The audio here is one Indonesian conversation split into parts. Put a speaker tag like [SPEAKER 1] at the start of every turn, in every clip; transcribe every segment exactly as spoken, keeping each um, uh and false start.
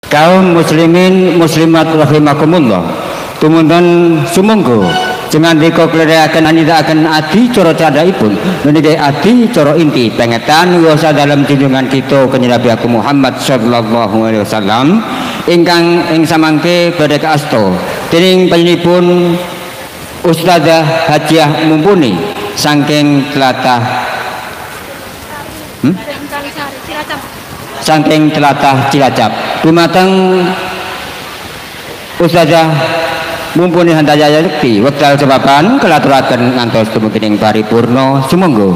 [SPEAKER 1] Kaum muslimin muslimat rahimakumullah, tumunten sumangga jengandika kleraken anindakaken adi cara candhaipun menika adi cara inti pengetan wasa dalam junjungan kita kanjeng Nabi Muhammad sallallahu alaihi wasallam ingkang ing samangke badhe kaasta dening panjenenganipun Ustadzah Hajiah Mumpuni saking tlatah hmm? saking tlatah Cilacap dumateng Ustadzah Mumpuni handaya yakti wekdal sebaban kelaturaken ngantos dumugi ing paripurna sumangga.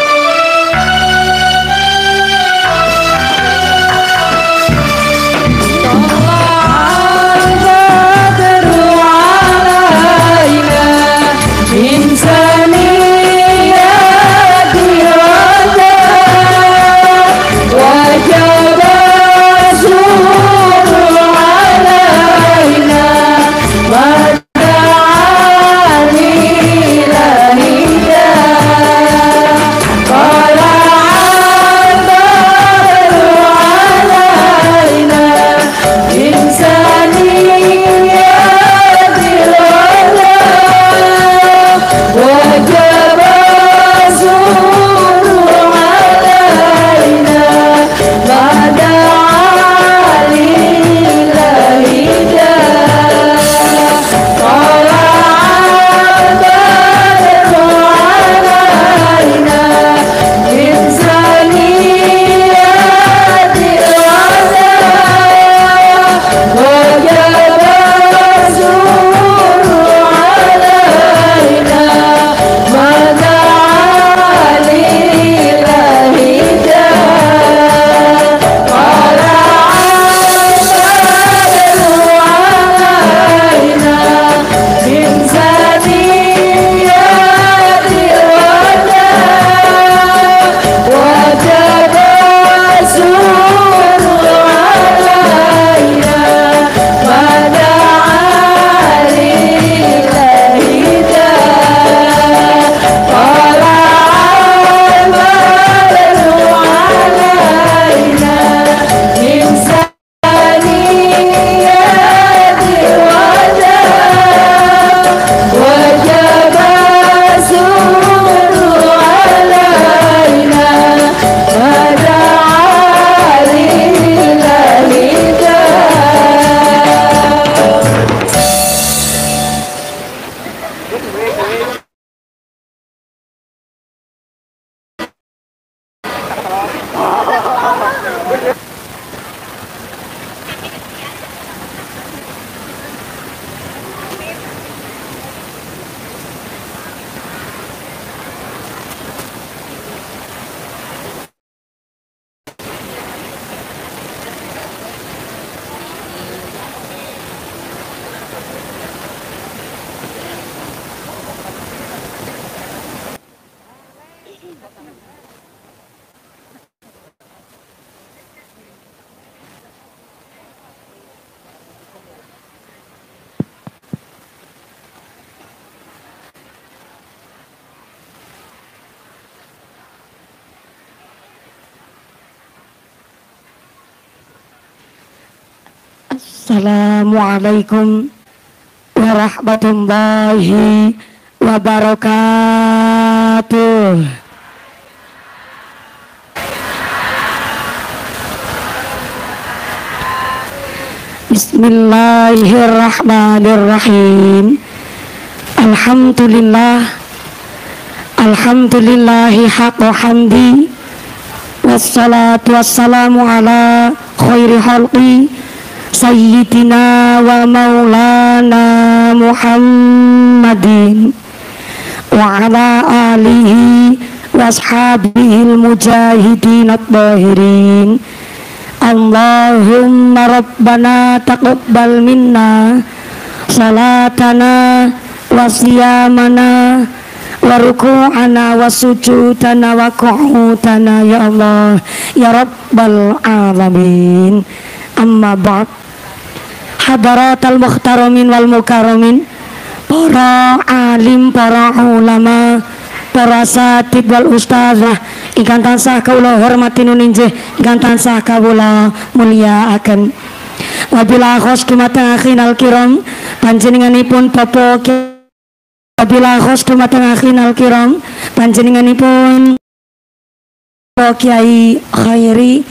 [SPEAKER 2] Assalamualaikum warahmatullahi wabarakatuh. Bismillahirrahmanirrahim. Alhamdulillah, alhamdulillahi haqqa hamdi, wassalatu wassalamu ala khairi khalqi Sayyidina wa maulana Muhammadin wa ala alihi wa ashabihil mujahidin at-tahirin. Allahumma rabbana taqabbal minna salatana wa siyamana wa ruku'ana wa sujudana wa qu'udana ya Allah ya rabbal alamin. Amma ba'd. Hadaratal muhtaramin wal mukarramin, para alim, para ulama, para satib wal ustazah ingkang tansah kawula hormati nuninjih, ingkang tansah kawula mulyakaken. Wabila khos dumateng akhinal kiram panjenenganipun Bapak Wabila khos dumateng akhinal kiram panjenenganipun Bapak Kiai Khairi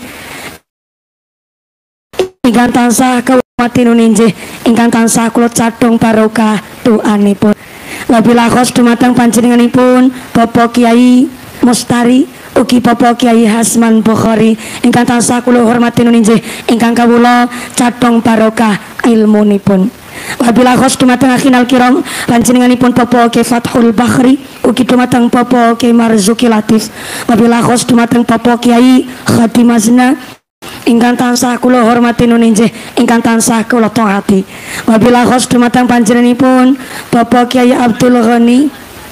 [SPEAKER 2] ingkang tansah kawumatin nuninjih ingkang tansah kula cadhong barokah doanipun. Wabila khos dumateng panjenenganipun Bapak Kiai Mustari ugi Bapak Kiai Hasman Bukhari ingkang tansah kula hormati nuninjih ingkang kawula cadhong barokah ilmunipun. Wabila khos dumateng akhinal kiram panjenenganipun Bapak Kiai Fathul Bakhri ugi dumateng Bapak Kiai Marzuki Latif. Wabila khos dumateng Bapak Kiai Khadim Azna ingkang tansah kula hormati nuninjih ingkang tansah kula taati. Wabila khos dumateng panjenenganipun Bapak Kiai Abdul Ghani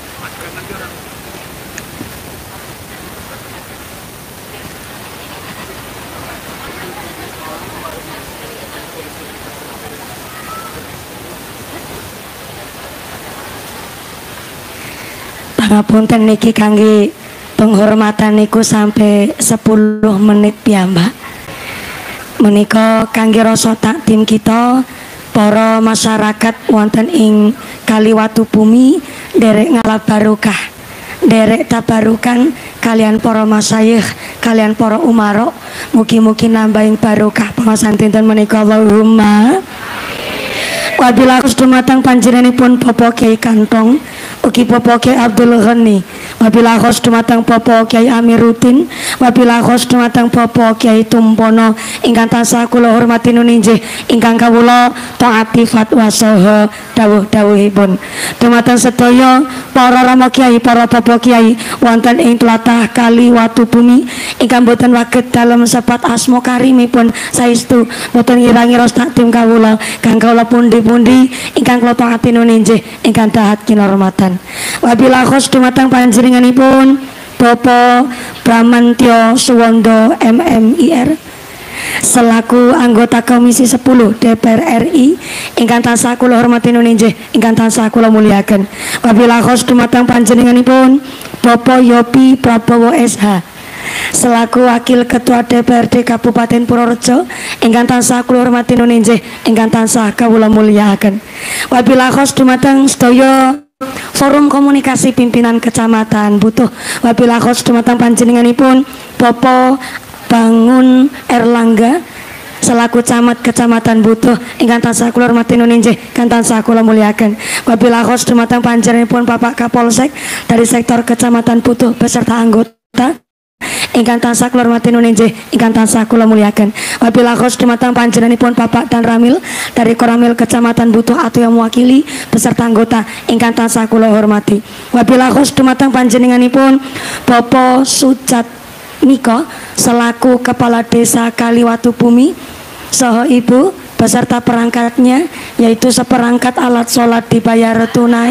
[SPEAKER 2] pangapunten niki kangge penghormatan niku sampai sepuluh menit piyambak. Menika kangge rasa takdim kita para masyarakat wonten ing Kaliwatu Bumi derek ngalap barokah, derek tabarukan kalian para masyayikh, kalian para umarok, mugi-mugi nambahin barokah pengasan dinten menika Allahumma. Wabila khos dumateng panjenenganipun Bapak Kiai Kantong ugi Bapak Kiai Abdul Ghani. Wabila khos dumateng Bapak Kiai Amiruddin. Wabila khos dumateng Bapak Kiai Tumpono ingkang tansah kula hormati nuninjih ingkang kawula taati fatwa saha dawuh-dawuhipun. Dumateng sedaya para rama kiai, para bapak kiai wonten ing tlatah Kaliwatu Bumi ingkang boten waget dalem sepat asma karimipun saestu boten ngira-ngira takdim kawula kang kawula pundi-pundi ingkang kula taati nuninjih ingkang dahat kinurmatan. Wabila khos dumateng panjenenganipun Bapak Bramantyo Suwondo M M I R selaku anggota Komisi sepuluh D P R R I ingkang tansah kula hormati nuninjih ingkang tansah kula muliaken. Wabila khos dumateng panjenenganipun Bapak Yopi Prabowo S H selaku Wakil Ketua D P R D Kabupaten Purworejo ingkang tansah kula hormati nuninjih ingkang tansah kawula muliaken. Wabila khos dumateng sedaya Forum Komunikasi Pimpinan Kecamatan Butuh. Wabila khos dumateng panjenenganipun Bapak Bangun Erlangga selaku Camat Kecamatan Butuh ingkang tansah kula hormati nuninjih ingkang tansah kula muliaken. Wabila khos dumateng panjenenganipun Bapak Kapolsek dari sektor Kecamatan Butuh beserta anggota ingkang tansah kula hormati nuninjih ingkang tansah kula muliaken. Wabila khos dumateng panjenenganipun Bapak Dan Ramil dari Koramil Kecamatan Butuh atau yang mewakili beserta anggota ingkang tansah kula hormati. Wabila khos dumateng panjenenganipun Bapak Sucat Miko selaku Kepala Desa Kaliwatu Bumi saha Ibu beserta perangkatnya yaitu seperangkat alat sholat dibayar tunai.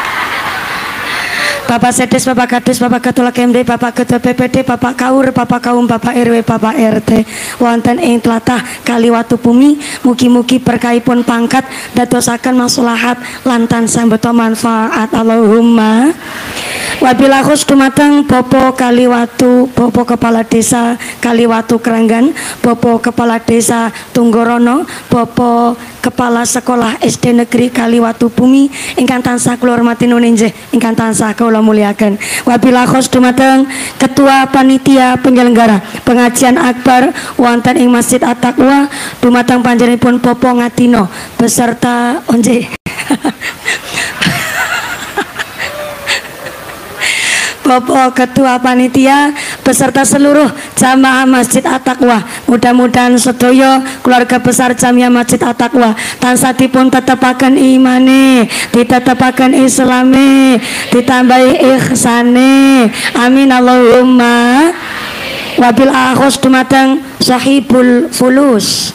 [SPEAKER 2] Bapak Sedes, Bapak Kades, Bapak Ketua K M D, Bapak Ketua P P D, Bapak Kaur, Bapak Kaum, Bapak R W, Bapak R T wonten ing tlatah Kaliwatu Bumi mugi-mugi berkahipun pangkat dadosaken maslahat lan tansah beta manfaat Allahumma. Wabila khos dumateng Bapak Kaliwatu, Bapak Kepala Desa Kaliwatu Keranggan, Bapak Kepala Desa Tunggorono, Bapak Kepala Sekolah S D Negeri Kaliwatu Bumi ingkang tansah kula hormati nuninjih ingkang tansah kula muliaken. Wabila khos dumateng Ketua Panitia Penyelenggara Pengajian Akbar wonten ing Masjid At-Taqwa dumateng panjenenganipun Bapak Ngatino beserta onje Bapak Ketua Panitia beserta seluruh jamaah Masjid At-Taqwa. Mudah-mudahan sedaya keluarga besar jamiah Masjid At-Taqwa tansah dipun tetepaken imane, ditetepaken islame, ditambahi ihsane. Amin Allahumma. Wabil akhos dumateng Sahibul Fulus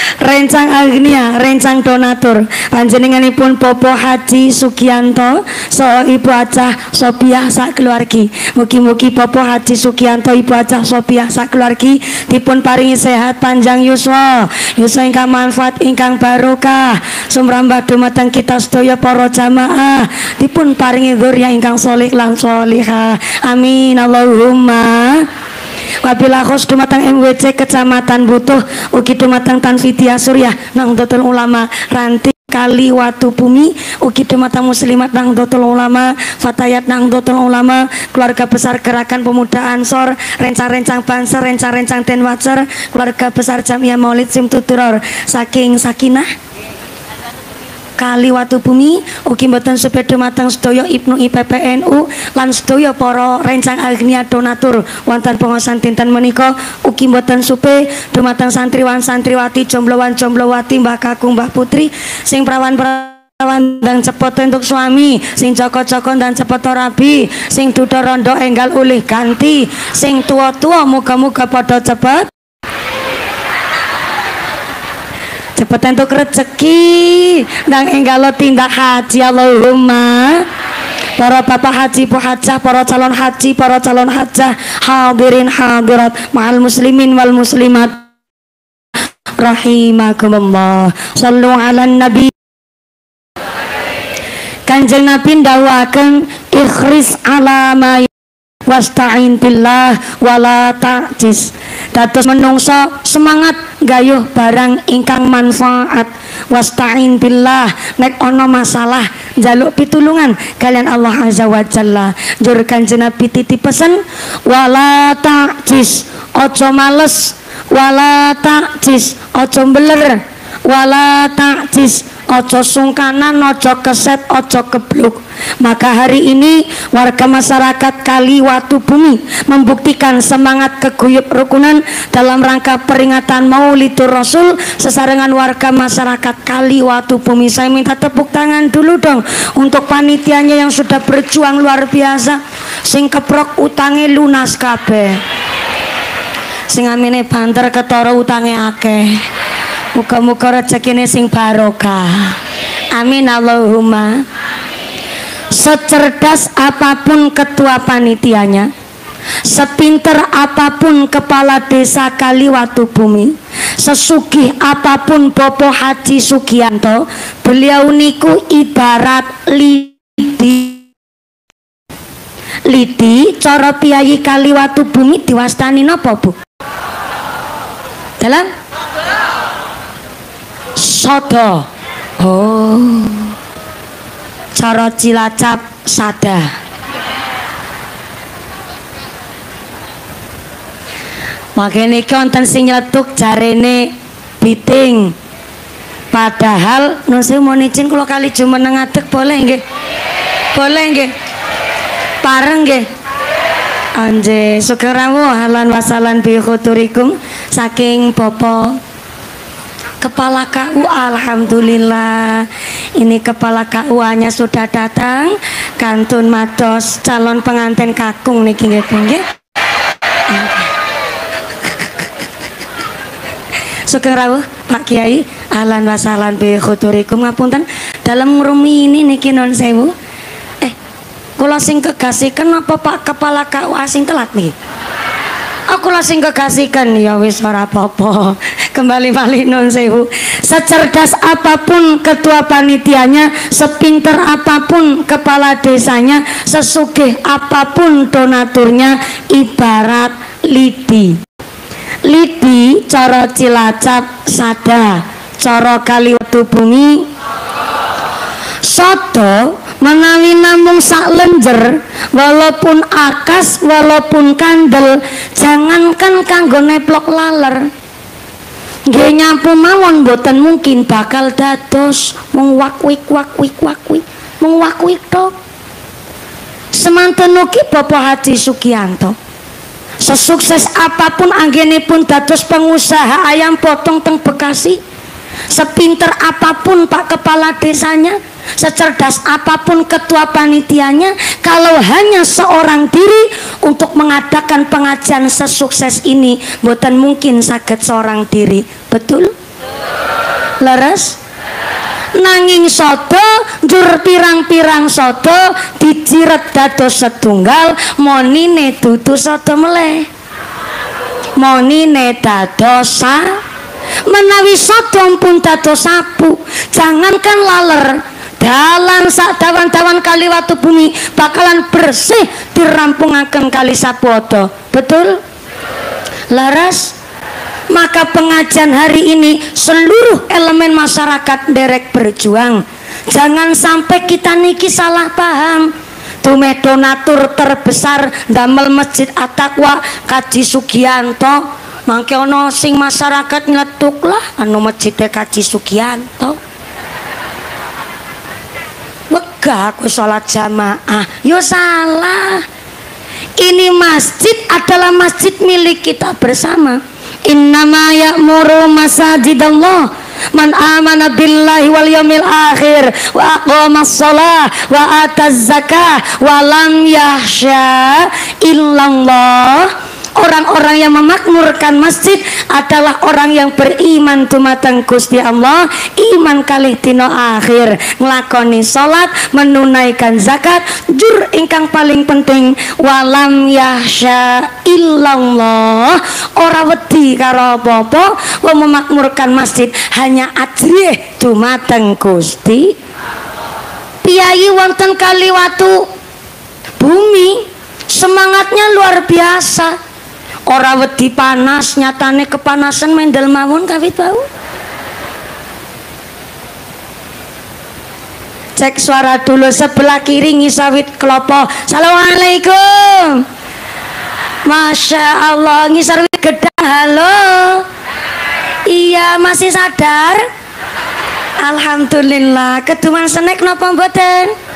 [SPEAKER 2] rencang agnia, rencang donatur panjenenganipun Bapak Haji Sugianto so Ibu Acah Sopiah sak keluargi. Mugi-mugi Bapak Haji Sugianto Ibu Acah Sopiah sak keluargi dipun paringi sehat panjang yuswa, yuswa ingkang manfaat ingkang barokah, sumrambah dumateng kita sedaya para jamaah, dipun paringi dzurriyyah ingkang sholih lan sholihah. Amin Allahumma. Wabillahi khos dumateng M W C Kecamatan Butuh, ugi dumateng Tanfidiah Suryah Nahdlatul Ulama Ranti Kali Watu Bumi, ugi dumateng Muslimat Nahdlatul Ulama Fatayat Nahdlatul Ulama, keluarga besar Gerakan Pemuda Ansor, rencang-rencang Banser, rencang-rencang Denwatser, keluarga besar Jamiah Maulid Simtuturor saking Sakinah Kali Watu Bumi, ugi mboten supaya dumateng sedaya Ibnu I P P N U lan sedaya para rencang agnia donatur wonten pengawasan dinten menika, ugi mboten supaya dumateng santriwan santriwati jomblowan jomblowati Mbah Kakung Mbah Putri sing prawan prawan dan cepet untuk suami, sing joko-joko dan cepet rabi, sing duda rondo enggal ulih ganti, sing tua-tua muga-muga padha cepet cepet entuk rezeki dan enggalo tindak haji Allahumma. Para bapak haji, bu hajah, para calon haji, para calon hajah, hadirin hadirat, ma'al muslimin wal muslimat rahimakumullah. Sallu ala nabi. Kanjeng Nabi ndawuhaken ikhris ala ma wasta'in billah wala ta'jiz. Dados menungso semangat gayuh barang ingkang manfaat, wasta'in billah nek ana masalah njaluk pitulungan kalian Allah azza wa jalla. Njur Kanjeng Nabi titip pesen wala ta'jiz, aja males, wala ta'jiz, aja mbeler, wala ta'jiz, ojo sungkanan, ojo keset, ojo kebluk. Maka hari ini warga masyarakat Kali Watu Bumi membuktikan semangat keguyup rukunan dalam rangka peringatan Maulidur Rasul sesarengan warga masyarakat Kali Watu Bumi. Saya minta tepuk tangan dulu dong untuk panitianya yang sudah berjuang luar biasa, sing keprok utange lunas kabeh, sing amine banter ketara utange akeh. Muga-muga rezekine sing barokah. Amin Allahumma. Secerdas apapun ketua panitianya, sepinter apapun kepala desa Kali Watu Bumi, sesugih apapun Bapak Haji Sugianto, beliau niku ibarat lidi. Lidi cara piyayi Kali Watu Bumi diwastani napa, Bu? Dalam sodo. Oh, cara Cilacap sada. Makanya konten sing nyeletuk jarene biting. Padahal nusi mau nicin kalau kali cuma nengadek boleh nggih? Boleh nggih? Pareng nggih? Anje sugeng halan wasalan bi khuturikum saking Bapak Kepala K U. Alhamdulillah, ini Kepala K U A-nya sudah datang, kantun matos calon pengantin kakung niki nggih nggih. Sugeng rawuh Pak Kiai, ahlan wasalan bi khuturikum. Ngapunten dalam ngrumi ini niki non sewu. Eh, kula sing kegasiken apa Pak Kepala K U A sing telat niki? Aku langsung kekasihkan, ya wis ora apa-apa. Kembali malih non sewu. Secerdas apapun ketua panitianya, sepinter apapun kepala desanya, sesugih apapun donaturnya, ibarat lidi. Lidi cara Cilacap sada, cara Kali Watu Bumi soto. Menawi namung sak lenjer, walaupun akas, walaupun kandel, jangankan kanggo neplok laler, nggih nyapu mawon mboten mungkin bakal dados mung wakwik wakwik wakwik mung wakwik tok. Semanten ugi Bapak Haji Sugianto, sesukses apapun anggenipun dados pengusaha ayam potong teng Bekasi, sepinter apapun Pak Kepala Desanya, secerdas apapun ketua panitianya, kalau hanya seorang diri untuk mengadakan pengajian sesukses ini, bukan mungkin sakit seorang diri. Betul? Leres? nanging sodo njur pirang-pirang sodo dijiret dados setunggal monine dudu sodo meleh monine dados sa menawi sodo pun dados sapu jangankan laler dalan sak dawan-dawan kali watu bumi bakalan bersih dirampungaken kali sapodo betul laras. Maka pengajian hari ini seluruh elemen masyarakat derek berjuang. Jangan sampai kita niki salah paham. Tume donatur terbesar damel Masjid At-Taqwa Kaji Sugianto. Mangke ono sing masyarakat nyetuk lah anu masjidnya Kaji Sugianto. Wegah aku sholat jamaah. Yo salah. Ini masjid adalah masjid milik kita bersama. Innama ya'muru masajidallah man amana billahi wal yawmil akhir wa aqamas shalah wa ataz zakah wa lam yahsya illallah. Orang-orang yang memakmurkan masjid adalah orang yang beriman dumateng Gusti Allah, iman kalih dina akhir, nglakoni salat, menunaikan zakat, jur ingkang paling penting walam yahsya illallah, ora wedi karo apa-apa, wong memakmurkan masjid hanya ajrih dumateng Gusti. Piyayi wonten Kaliwatu Bumi semangatnya luar biasa. Ora wedi panas, nyatane kepanasan mendel mawon kawit bau. Cek suara dulu sebelah kiri ngisawit kelopo. Assalamualaikum. Masya Allah ngisawit gedang. Halo. Iya masih sadar? Alhamdulillah. Keduman senek napa mboten?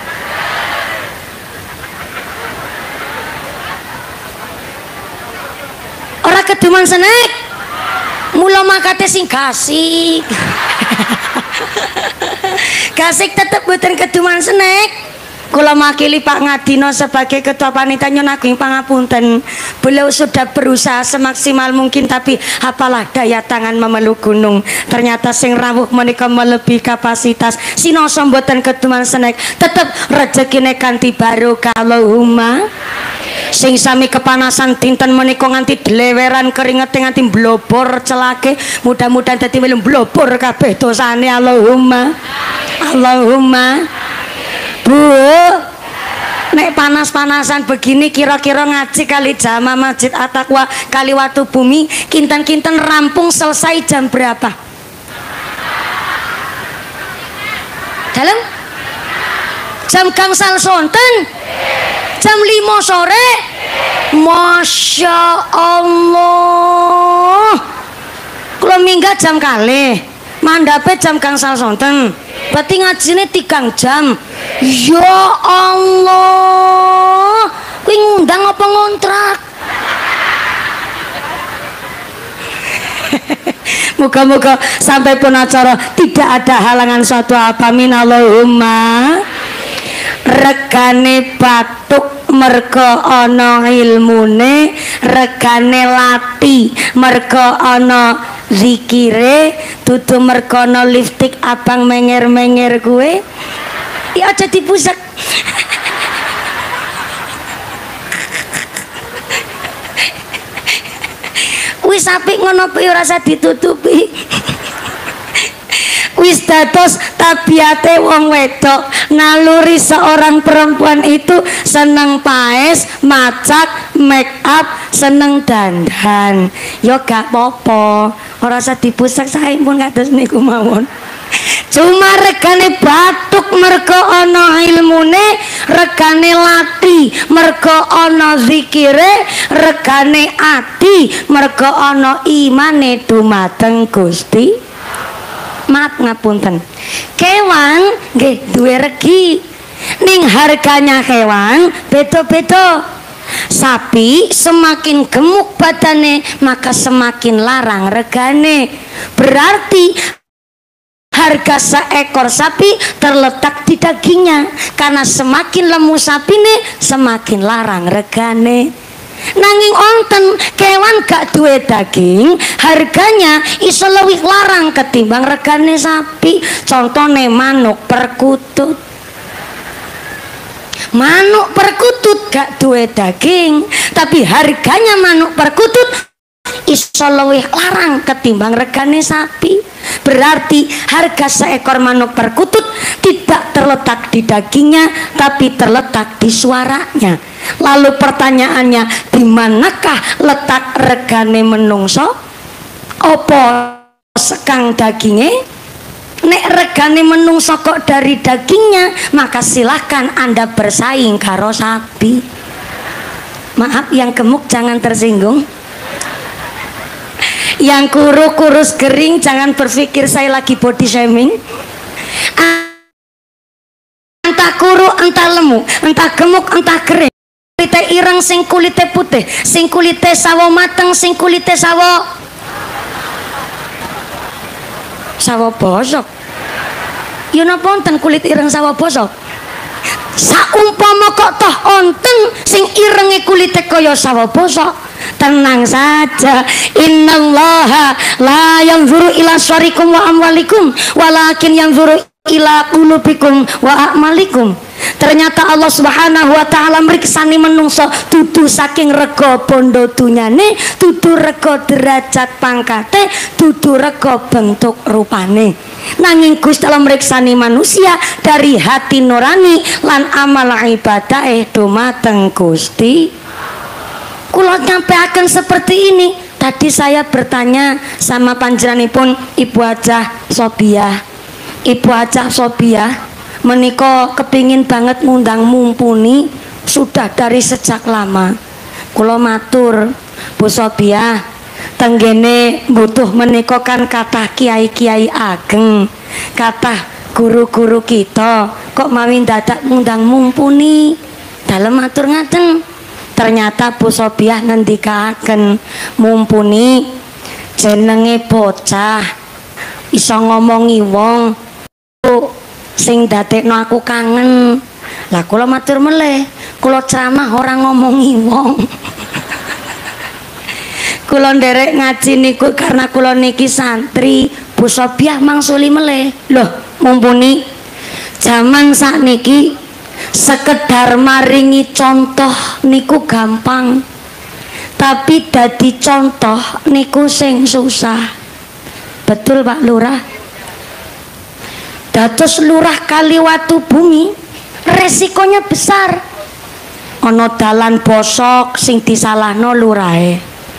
[SPEAKER 2] Ora keduman senek mula makate sing gasik gasik tetep boten keduman senek. Kula makili Pak Ngadino sebagai ketua panitia nyuwun agung pangapunten. Beliau sudah berusaha semaksimal mungkin tapi apalah daya tangan memeluk gunung. Ternyata sing rawuh menika melebihi kapasitas. Sinoso mboten keduman senek tetep rezekine kanthi barokah Allahumma. Sing sami kepanasan dinten menika nganti dleweran keringet nganti blobor celake mudah-mudahan dadi welung blobor kabeh dosane Allahumma Allahumma. Bu nek panas-panasan begini kira-kira ngaji kali jamaah Masjid At-Taqwa Kaliwatu Bumi kinten-kinten rampung selesai jam berapa? Dalam jam gangsal sonten jam lima sore. Masya Allah. Kalau minggat jam kali mandape jam gangsal sonten berarti ngajine tigang jam. Ya Allah kuwi ngundang apa ngontrak? Moga-moga sampai pun acara tidak ada halangan suatu apa min Allahumma. Regane batuk mergo ana ilmune, regane lati mergo ana zikire, dudu mergo ana lipstik abang menger-menger kuwe. Ya aja dipusek. Wis apik ngono piye ora usah ditutupi. Wis dados tabiate wong wedok, naluri seorang perempuan itu seneng paes, macak, make up, seneng dandan. Yo gak popo, ora usah dipusek sae pun kados niku mawon. Cuma regane batuk mergo ana ilmune, regane lati mergo ana zikire, regane ati mergo ana imane dumateng Gusti. Maaf ngapunten. Kewan nggih duwe regi. Ning harganya hewan beda-beda. Sapi semakin gemuk badane maka semakin larang regane. Berarti harga seekor sapi terletak di dagingnya. Karena semakin lemu sapine semakin larang regane. Nanging onten kewan gak duwe daging, harganya iso luwih larang ketimbang regane sapi. Contone manuk perkutut. Manuk perkutut gak duwe daging, tapi harganya manuk perkutut iso luwih larang ketimbang regane sapi. Berarti harga seekor manuk perkutut tidak terletak di dagingnya, tapi terletak di suaranya. Lalu pertanyaannya, di manakah letak regane menungso? Opo sekang dagingnya? Nek regane menungso kok dari dagingnya, maka silahkan Anda bersaing karo sapi. Maaf yang gemuk jangan tersinggung. Yang kurus kurus kering jangan berpikir saya lagi body shaming. Entah kuru, entah lemu, entah gemuk, entah kering. Kulite ireng, sing kulite putih, sing kulite sawo mateng, sing kulite sawo sawo bosok. Yo napa wonten kulit ireng sawo bosok? Saumpama kok toh onten sing irenge kulite kaya sawo bosok, tenang saja. Innallaha la yanzuru ila suwarikum wa amwalikum walakin yanzuru ila qulubikum wa a'malikum. Ternyata Allah Subhanahu wa taala mriksani menungso dudu saking rega bondo dunyane, dudu rega derajat pangkate, dudu rega bentuk rupane. Nanging Gusti Allah mriksani manusia dari hati nurani lan amal ibadahe dumateng Gusti. Kula nyampeaken seperti ini. Tadi saya bertanya sama panjenenganipun Ibu Hajah Sobiah. Ibu Hajah Sobiah menika kepingin banget ngundang Mumpuni sudah dari sejak lama. Kula matur, Bu Sobiah, tenggene butuh menika kan kathah kiai-kiai ageng, kathah guru-guru kita, kok mawi dadak ngundang Mumpuni. Dalem matur ngaten. Ternyata Bu Sobiah ngendikaken, Mumpuni jenenge bocah iso ngomongi wong sing dadekno aku kangen. Lah kula matur meleh, kula ceramah ora ngomongi wong. Kula nderek ngaji niku karena kula niki santri. Bu Sobiah mangsuli meleh. Loh, Mumpuni jaman sakniki sekedar maringi contoh niku gampang, tapi dadi contoh niku sing susah. Betul Pak Lurah? Dados lurah Kaliwatu Bumi resikonya besar. Ono dalan bosok sing disalahno lurahe,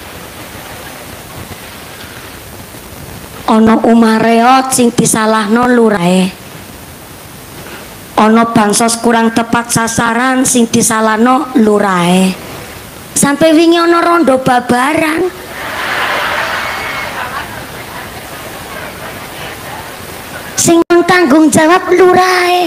[SPEAKER 2] ono omah reot sing disalahno lurahe, ono bansos kurang tepat sasaran sing disalahno lurahe. Sampai wingi ono rondo babaran, sing tanggung jawab lurahe.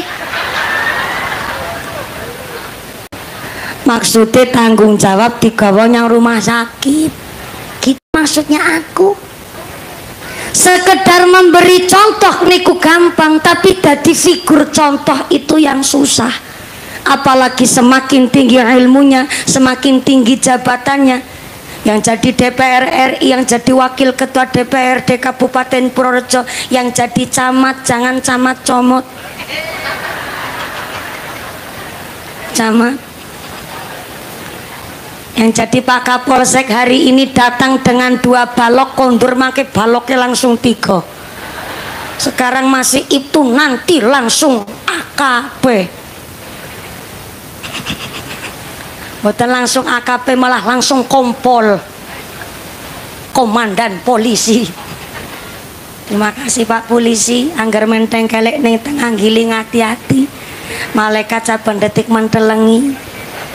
[SPEAKER 2] Maksudnya tanggung jawab digawa yang rumah sakit. Gitu maksudnya aku. Sekedar memberi contoh niku gampang, tapi dadi figur contoh itu yang susah. Apalagi semakin tinggi ilmunya, semakin tinggi jabatannya. Yang jadi D P R R I, yang jadi wakil ketua D P R D Kabupaten Purworejo, yang jadi camat, jangan camat comot, camat. Yang jadi Pak Kapolsek hari ini datang dengan dua balok kondur, make baloknya langsung tiga. Sekarang masih itu, nanti langsung A K P. Bukan langsung A K P, malah langsung kompol, komandan polisi. Terima kasih Pak Polisi, anggar menteng kelek ning tengah giling, hati-hati. Malaikat saben detik mentelengi.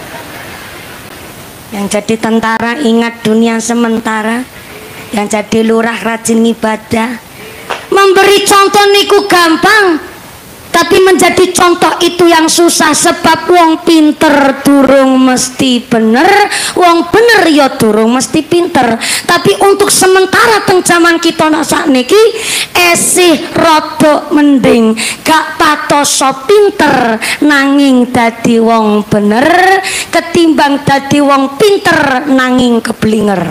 [SPEAKER 2] Yang jadi tentara ingat dunia sementara, yang jadi lurah rajin ibadah. Memberi contoh niku gampang, Tapi menjadi contoh itu yang susah, sebab wong pinter durung mesti bener, wong bener ya durung mesti pinter. Tapi untuk sementara teng jaman kita nak sakniki esih rada mending, gak patoso pinter nanging dadi wong bener ketimbang dadi wong pinter nanging keblinger.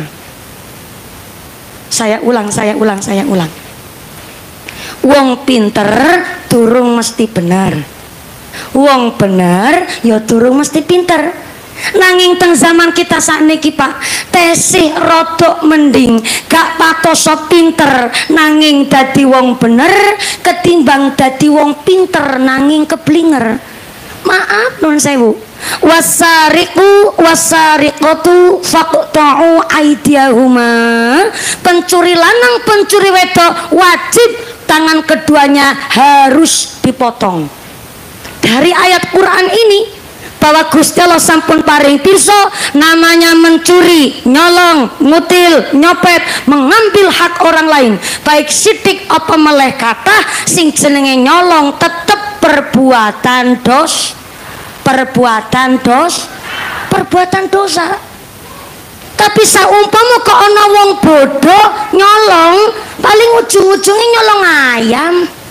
[SPEAKER 2] Saya ulang, saya ulang, saya ulang. Wong pinter durung mesti bener, wong bener ya durung mesti pinter. Nanging teng zaman kita sakniki Pak, tesih rodok mending, gak patoso pinter nanging dadi wong bener ketimbang dadi wong pinter nanging keblinger. Maaf nun sewu, wasariqu wasariqatu faqta'u aydiyahuma. Pencuri lanang pencuri wedok wajib tangan keduanya harus dipotong. Dari ayat Quran ini bahwa Gusti Allah sampun paring pirsa namanya mencuri, nyolong, ngutil, nyopet, mengambil hak orang lain, baik sidik apa meleh kathah sing jenenge nyolong tetep perbuatan dos, perbuatan dos, perbuatan dosa. Tapi saumpama kok ana wong bodoh nyolong, paling ujung-ujungnya nyolong ayam.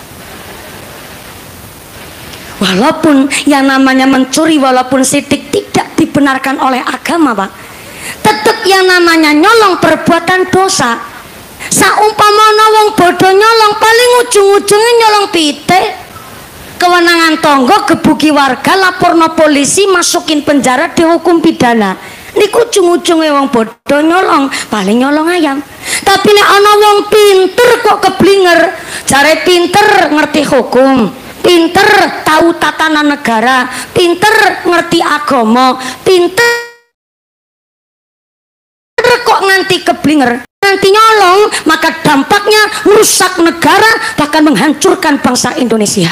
[SPEAKER 2] Walaupun yang namanya mencuri, walaupun sidik tidak dibenarkan oleh agama Pak, tetap yang namanya nyolong perbuatan dosa. Saumpama ana wong bodoh nyolong, paling ujung-ujungnya nyolong pitik. Kewenangan tonggo, gebuki warga, laporno polisi, masukin penjara, dihukum pidana. Niku ujung-ujungnya wong bodoh nyolong, paling nyolong ayam. Tapi nek ana wong pinter kok keblinger, jare pinter ngerti hukum, pinter tahu tatanan negara, pinter ngerti agama, pinter kok nganti keblinger, nanti nyolong, maka dampaknya merusak negara, bahkan menghancurkan bangsa Indonesia.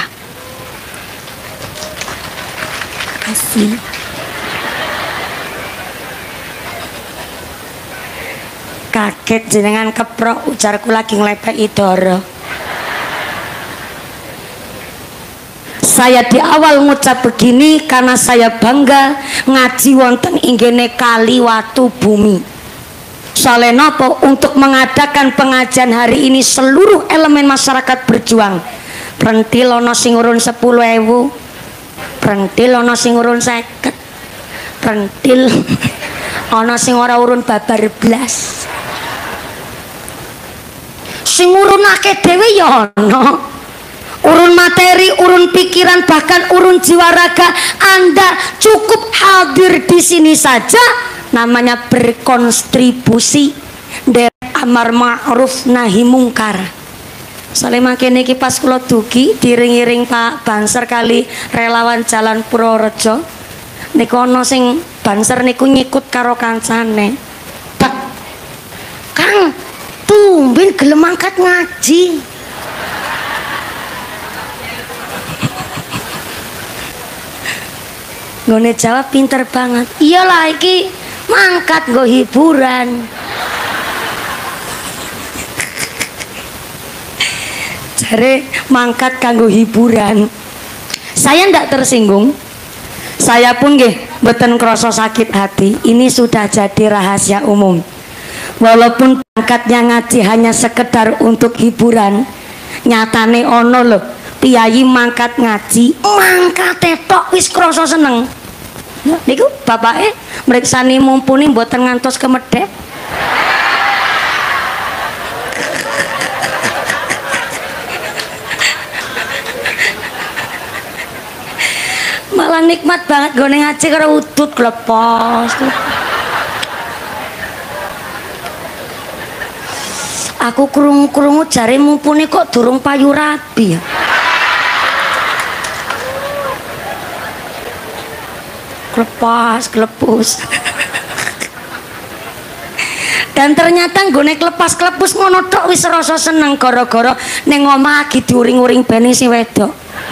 [SPEAKER 2] Terima kasih. Kaget jenengan keprok, ujarku lagi nglepeki doro. Saya di awal ngucap begini karena saya bangga ngaji wonten inggene kali watu bumi. Soalnya nopo, untuk mengadakan pengajian hari ini seluruh elemen masyarakat berjuang. Prentil ono sing urun sepuluh ewu, prentil ono sing urun seket, prentil ono sing ora urun babar blas. Sing urun akeh dhewe ya ana. Urun materi, urun pikiran, bahkan urun jiwa raga. Anda cukup hadir di sini saja namanya berkontribusi dari amar ma'ruf nahi mungkar. Soale mangkene iki pas kula dugi diring-iring Pak Banser kali relawan Jalan Purworejo. Niku ana sing Banser niku nyikut karo kancane. Pak Kang, tumben gelem angkat ngaji. Ngone jawab pinter banget. Iyalah iki mangkat nggo hiburan. Jare mangkat kanggo hiburan. Saya ndak tersinggung. Saya pun nggih mboten krasa sakit hati. Ini sudah jadi rahasia umum. Walaupun berangkatnya ngaji hanya sekedar untuk hiburan, nyatane ono lho piyayi mangkat ngaji, mangkate tok wis krasa seneng. Niku bapake mriksani mumpuni mboten ngantos kemedhek. Malah nikmat banget gone ngaji karo udut glepos. Aku krungu-krungu jare mumpuni kok durung payu rabi ya. Klepas, klepus. Dan ternyata nggone klepas klepus ngono tok wis rasa seneng gara-gara ning omah lagi diuring-uring bene si wedok.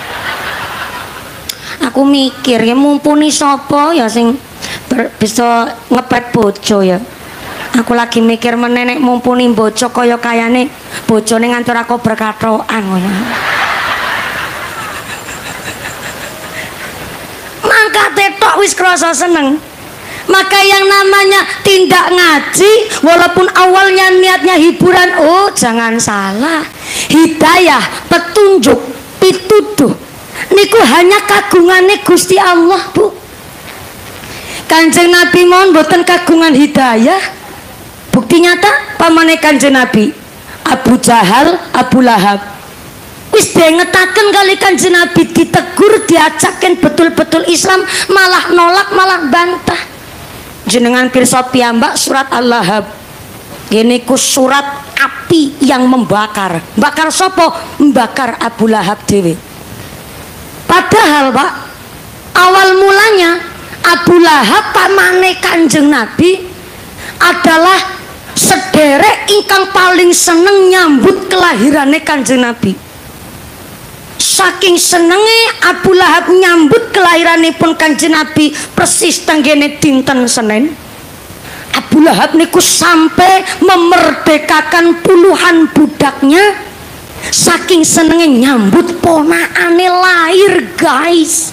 [SPEAKER 2] Aku mikir ya mumpuni sapa ya sing bisa ngepet bojo ya. Aku lagi mikir menenek mumpuni bojo kaya kayane bojone ngantur aku berkatokan ngono. wis krasa seneng. Maka yang namanya tindak ngaji, walaupun awalnya niatnya hiburan, oh jangan salah, hidayah, petunjuk, pituduh niku hanya kagungane Gusti Allah, Bu. Kanjeng Nabi mohon boten kagungan hidayah. Bukti nyata pamane Kanjeng Nabi Abu Jahal, Abu Lahab wis dengetaken kali Kanjeng Nabi, ditegur, diajaken betul-betul Islam, malah nolak, malah bantah. Jenengan pirsa piyambak surat Al-Lahab ini ku surat api yang membakar. Bakar sopo? Membakar Abu Lahab dewe. Padahal Pak, awal mulanya Abu Lahab pamane Kanjeng Nabi adalah sederek ingkang paling seneng nyambut kelahirane Kanjeng Nabi. Saking senenge Abu Lahab nyambut kelahiranipun Kanjeng Nabi persis tenggene dinten Senin, Abu Lahab niku sampai memerdekakan puluhan budaknya. Saking senenge nyambut ponakane lahir, guys.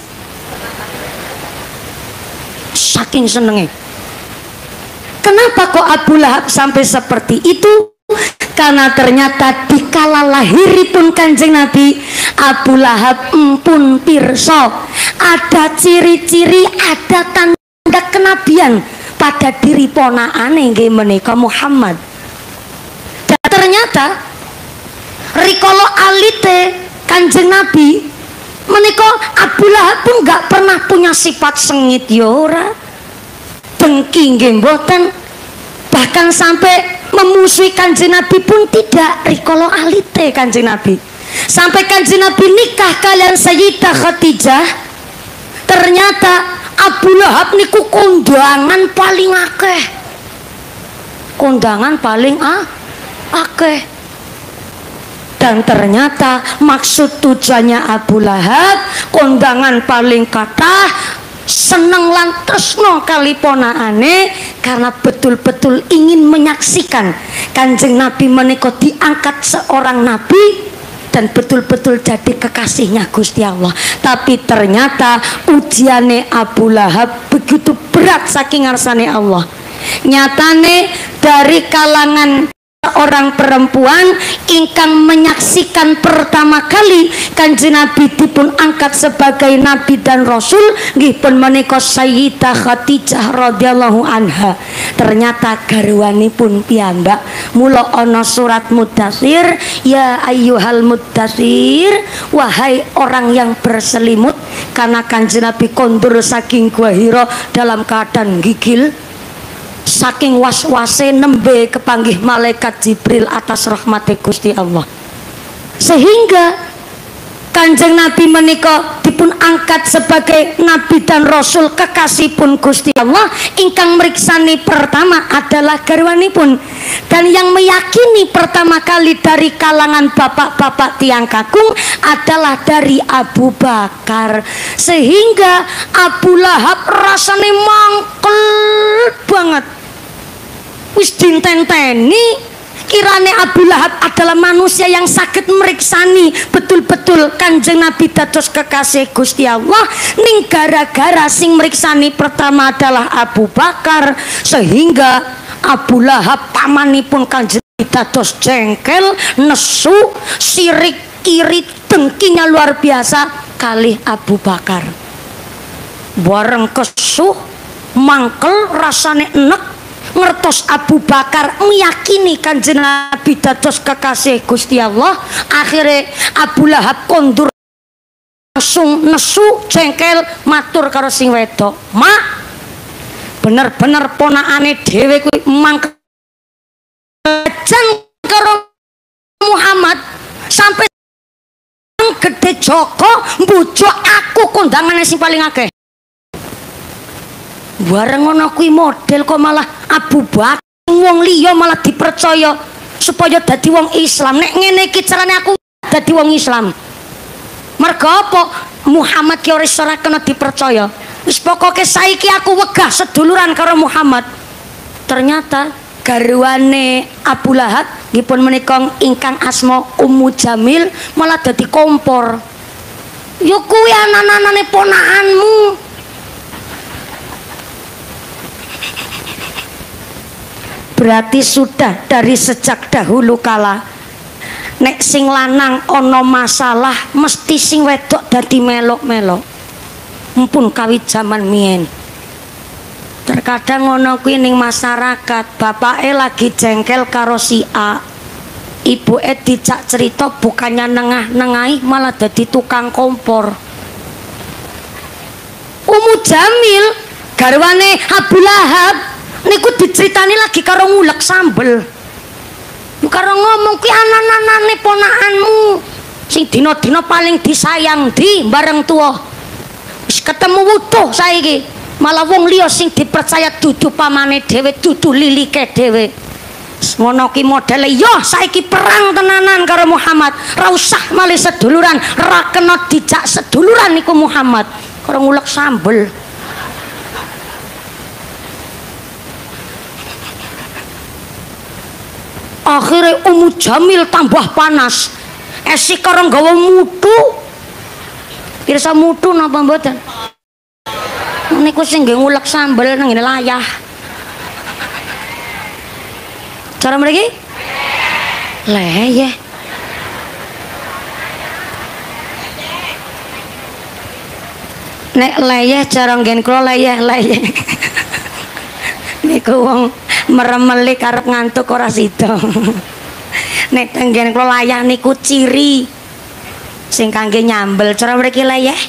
[SPEAKER 2] Saking senenge. Kenapa kok Abu Lahab sampai seperti itu? Karena ternyata dikala lahiripun Kanjeng Nabi, Abu Lahab empun pirsa ada ciri-ciri, ada tanda kenabian pada diri ponakane nggih menika Muhammad. Dan ternyata rikala alite Kanjeng Nabi menika Abu Lahab pun nggak pernah punya sifat sengit ya ora, dengki nggih mboten, bahkan sampai memusuhi Kanjeng Nabi pun tidak. Rikala alite Kanjeng Nabi sampai Kanjeng Nabi nikah kalian Sayyidah Khadijah, ternyata Abu Lahab niku kondangan paling akeh, kondangan paling ah, akeh. Dan ternyata maksud tujuannya Abu Lahab kondangan paling kathah, seneng lan tresno kali ponakane, karena betul-betul ingin menyaksikan Kanjeng Nabi menika diangkat seorang nabi dan betul-betul jadi kekasihnya Gusti Allah. Tapi ternyata ujiane Abu Lahab begitu berat saking ngarsane Allah. Nyatane dari kalangan orang perempuan ingkang menyaksikan pertama kali Kanjeng Nabi dipun angkat sebagai nabi dan rasul nggih pun menika Sayyidah Khadijah radhiyallahu anha. Ternyata garwanipun piyambak. Mula ana surat Mudatsir, ya ayyuhal mudatsir, wahai orang yang berselimut, karena Kanjeng Nabi kondur saking Gua Hira dalam keadaan gigil. Saking was-wase nembe kepanggih malaikat Jibril atas rahmati Gusti Allah, sehingga Kanjeng Nabi menika dipun angkat sebagai nabi dan rasul kekasihipun Gusti Allah. Ingkang meriksani pertama adalah garwanipun, dan yang meyakini pertama kali dari kalangan bapak-bapak tiang kakung adalah dari Abu Bakar. Sehingga Abu Lahab rasane mangkel banget, wis dintenteni. Kirane Abu Lahab adalah manusia yang sakit meriksani betul-betul Kanjeng Nabi dados kekasih Gusti Allah, ning gara-gara sing meriksani pertama adalah Abu Bakar, sehingga Abu Lahab pamanipun Kanjeng Nabi dados jengkel, nesu, sirik, iri, dengkinya luar biasa kalih Abu Bakar. Bareng kesuh mangkel rasane enek, ngertos Abu Bakar meyakini Kanjeng Nabi dados kekasih Gusti Allah. Akhirnya Abu Lahab kondur, langsung nesu, jengkel, matur karo sing wedok, "Mak, bener-bener ponakane dhewe kuwi mangkel karo Muhammad sampai gede Joko mbujuk aku kondangane sing paling akeh." Bareng ngono kuwi model kok malah Abu Bakar wong liya malah dipercaya supaya dadi wong Islam. Nek ngene iki carane aku dadi wong Islam. Mergo apa? Muhammad ki ora iso ora kena dipercaya. Wis pokoke saiki aku wegah seduluran karo Muhammad. Ternyata garwane Abu Lahab nggih menika ingkang asma Ummu Jamil malah dadi kompor. Ya kuwi anak-anane ponakanmu. berarti sudah dari sejak dahulu kala nek sing lanang ono masalah mesti sing wedok dadi melok-melok. Mumpun kawit zaman mien. Terkadang ono kuwi ning masyarakat, bapake lagi jengkel karo si A. Ibuke dijak cerita bukannya nengah-nengahi malah dadi tukang kompor. Ummu Jamil garwane Abu Lahab niku diceritani lagi karo ngulek sambel. Yo karo ngomong kuwi anan-anane ponakanmu sing dina-dina paling disayang di bareng tuwa. Wis ketemu wutuh saiki, malah wong liya sing dipercaya dudu pamane dhewe, dudu lilike dhewe. Ngono ki modele yo saiki perang tenanan karo Muhammad. Ra usah malih seduluran, ra kena dijak seduluran niku Muhammad. Karo ngulek sambel. Akhirnya Ummu Jamil tambah panas. Esi karo nggawa mutu. Pirsa mutu napa mboten? Niku sing nggih ngulek sambel nang ngene layah. Cara mriki? Leyeh. Nek leyeh cara nggen kula leyeh-leyeh. Niku wong meremeli karep ngantuk ora sida. Nek tenggen kula layah niku ciri sing kangge nyambel. Cara mriki leyeh.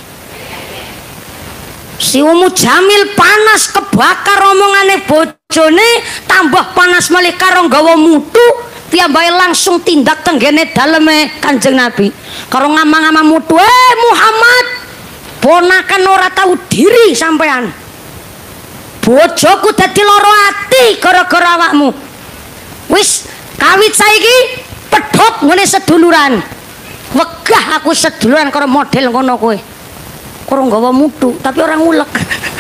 [SPEAKER 2] Si Ummu Jamil panas kebakar omongane bojone, tambah panas malih karo nggawa mutu, piyambake langsung tindak tenggene daleme Kanjeng Nabi. Karo ngamang-ngamang mutu, "Eh Muhammad, ponakan ora tahu diri sampean. Bojoku dadi loro ati gara-gara awakmu. Wis kawit saiki pedhot ngene seduluran. Wegah aku seduluran karo model ngono kowe. Kurang nggawa mutu tapi orang ngulek."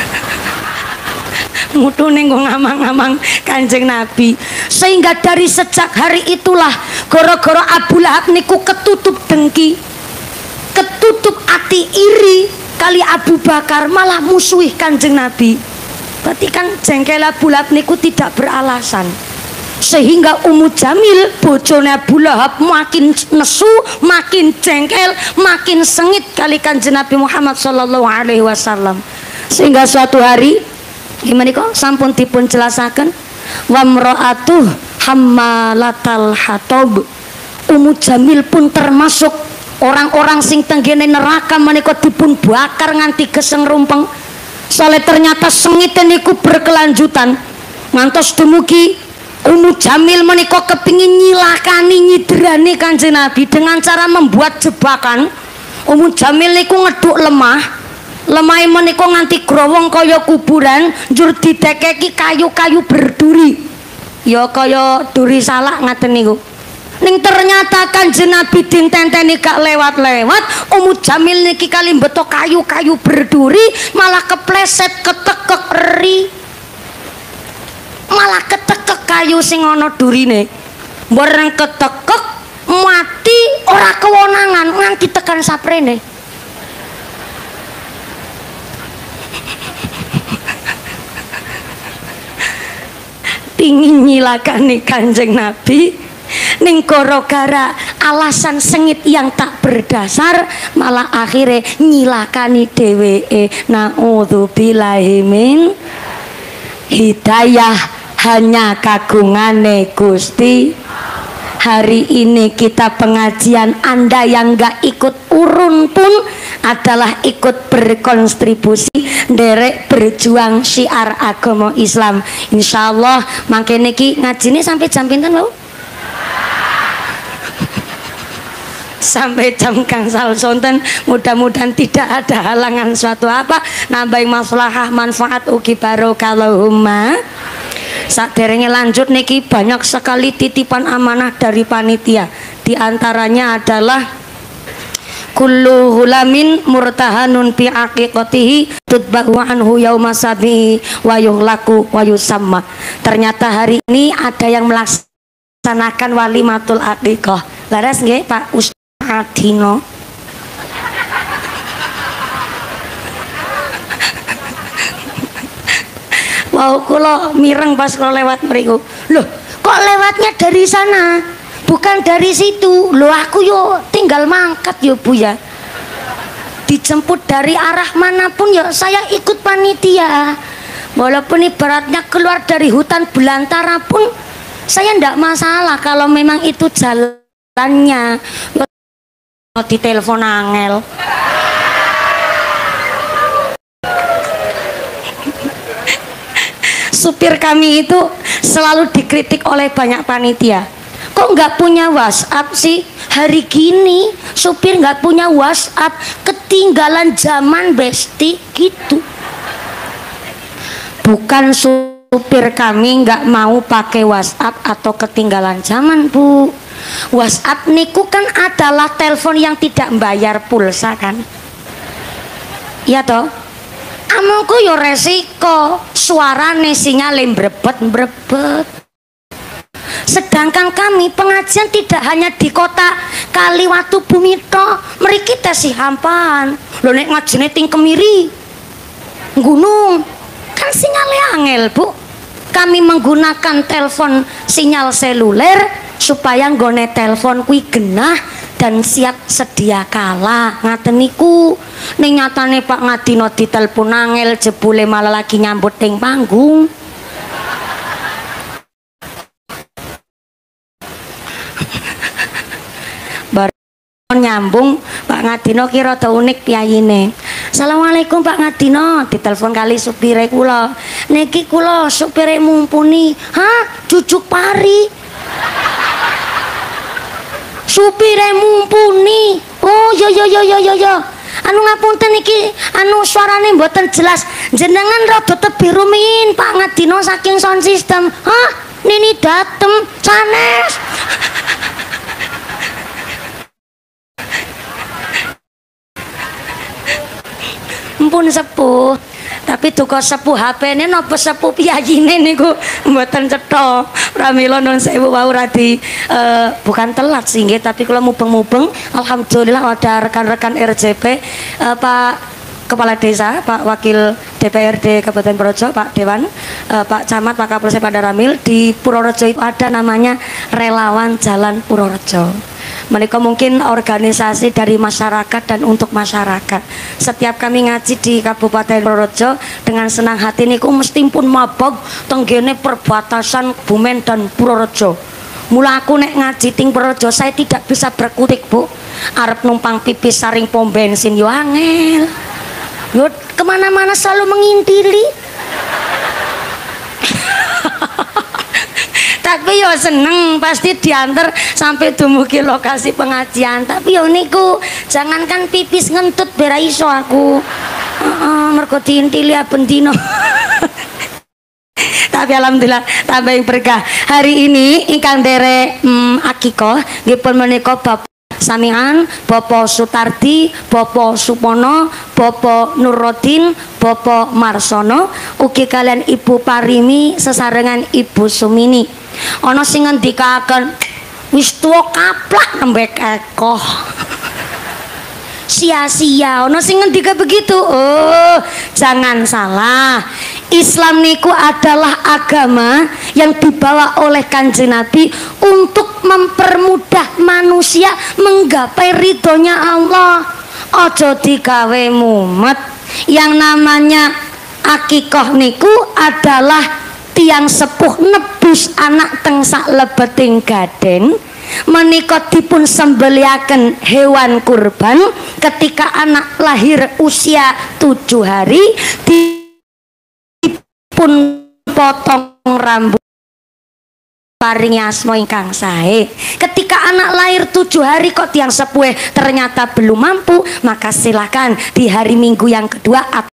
[SPEAKER 2] Mutu ning ngamang-ngamang Kanjeng Nabi. Sehingga dari sejak hari itulah gara-gara Abu Lahab niku ketutup dengki, ketutup ati iri kali Abu Bakar, malah musuhi Kanjeng Nabi. Berarti kan jengkel Abu Lahab niku tidak beralasan. Sehingga Ummu Jamil bojone Abu Lahab makin nesu, makin jengkel, makin sengit kali Kanjeng Nabi Muhammad sallallahu alaihi wasallam. Sehingga suatu hari gimana kok sampun dipun jelasaken, wa mraatuh hammalatal hatab. Ummu Jamil pun termasuk orang-orang sing tenggene neraka menika dipun bakar nganti geseng rumpeng. Soalnya ternyata sengite niku berkelanjutan ngantos dumugi Ummu Jamil menika kepingin nyilakani nyidrani Kanjeng Nabi dengan cara membuat jebakan. Ummu Jamil niku ngeduk lemah, lemah menika nganti growong kaya kuburan, njur didekeki kayu-kayu berduri, ya kaya duri salak ngaten niku. Ning ternyata Kanjeng Nabi dintenteni gak lewat-lewat, Ummu Jamil niki kali mbeto kayu-kayu berduri malah kepleset ketekek eri. Malah ketekek kayu sing ana durine. Bareng ketekek mati ora kewonangan nganti tekan saprene. Pingin nyilakani Kanjeng Nabi ning gara-gara alasan sengit yang tak berdasar malah akhirnya nyilakani dheweke. Naudzubillahi min hidayah hanya kagungane Gusti. Hari ini kita pengajian, Anda yang gak ikut urun pun adalah ikut berkontribusi derek berjuang syiar agama Islam. Insya Allah mangkene iki ngajine sampai jam pinten lho? Sampai jam gangsal sonten. Mudah-mudahan tidak ada halangan suatu apa, nambahin maslahah manfaat ugi barokallahumma. Saderenge lanjut niki banyak sekali titipan amanah dari panitia. Di antaranya adalah kullu hulamin murtahanun fi aqiqatihi tutba'u anhu yauma sabi wa yuhlaku wa yusamma. Ternyata hari ini ada yang melaksanakan walimatul aqiqah. Laras nggih Pak Ustaz Adino. Wow, kula mireng pas kula lewat mriku. Loh, kok lewatnya dari sana bukan dari situ. Loh aku yo tinggal mangkat yo Bu ya, dijemput dari arah manapun ya saya ikut panitia. Walaupun ibaratnya keluar dari hutan belantara pun saya ndak masalah kalau memang itu jalannya. Yo di telepon angel. Supir kami itu selalu dikritik oleh banyak panitia. Kok nggak punya WhatsApp sih? Hari gini supir nggak punya WhatsApp, ketinggalan zaman besti gitu. Bukan supir kami nggak mau pakai WhatsApp atau ketinggalan zaman Bu. WhatsApp niku kan adalah telepon yang tidak membayar pulsa kan? Iya toh? Amangku yo resiko, suarane sinyale mbrebet-mbrebet. Sedangkan kami pengajian tidak hanya di kota Kaliwatu Bumi tok, mriki tesih hamparan. Lho nek ngajine ting Kemiri, gunung, kan sinyale angel, Bu. Kami menggunakan telepon sinyal seluler supaya nggone telepon kuwi genah dan siap sedia kala. Ngaten niku. Ning nyatane Pak Ngadino ditelepon angel jebule malah lagi nyambut ning panggung. Bar nyambung Pak Ngadino kira rada unik piyayine. Assalamualaikum Pak Ngadino, ditelepon kali supire kula. Niki kula supire mumpuni. Hah, jujuk pari. Supire mumpuni. Oh yo yo yo yo yo yo. Anu ngapunten iki anu suarane mboten jelas. Jenengan rada tebih rumiyin Pak Ngadino saking sound system. Hah, nini datem sanes. Mpun sepuh. Tapi duka sepuh H P-ne napa sepuh piyayine niku mboten cetha. Pramila nun sewu wau radi uh, bukan telat sih nggih, tapi kula mubeng-mubeng alhamdulillah ada rekan-rekan R J P, uh, Pak Kepala Desa, Pak Wakil D P R D Kabupaten Purworejo, Pak Dewan, uh, Pak Camat, Pak Kapolsek Pak Daramil. Di Purworejo itu ada namanya Relawan Jalan Purworejo. Mereka mungkin organisasi dari masyarakat dan untuk masyarakat. Setiap kami ngaji di Kabupaten Purworejo dengan senang hati niku mesti pun mabog tenggene perbatasan Bumen dan Purworejo. Mula aku nek ngaji ting Purworejo saya tidak bisa berkutik Bu. Arep numpang pipis saring pom bensin yo angel. Yo kemana-mana selalu mengintili. Tapi yo seneng pasti diantar sampai dumugi lokasi pengajian. Tapi yo niku jangankan pipis ngentut bera iso aku. Heeh, mergo diintili bendino. Tapi alhamdulillah tambah berkah. Hari ini ingkang derek hmm, akikoh nggih pun menika Bapak Samian, Bapak Sutardi, Bapak Supono, Bapak Nurrodin, Bapak Marsono, ugi kalian Ibu Parimi sesarengan Ibu Sumini. Ana sing ngendikaken wis tuwa kaplak nembek ekoh. Sia-sia, ana sing ngendika begitu. Oh, jangan salah. Islam niku adalah agama yang dibawa oleh Kanjeng Nabi untuk mempermudah manusia menggapai ridhonya Allah. Ojo digawe mumet. Yang namanya akikoh niku adalah tiang sepuh nebus anak teng sak lebeting gaden. Menika dipun sembelihaken hewan kurban ketika anak lahir usia tujuh hari, dipun potong rambut paringi asma ingkang sae. Ketika anak lahir tujuh hari kok tiang sepuh ternyata belum mampu, maka silakan di hari Minggu yang kedua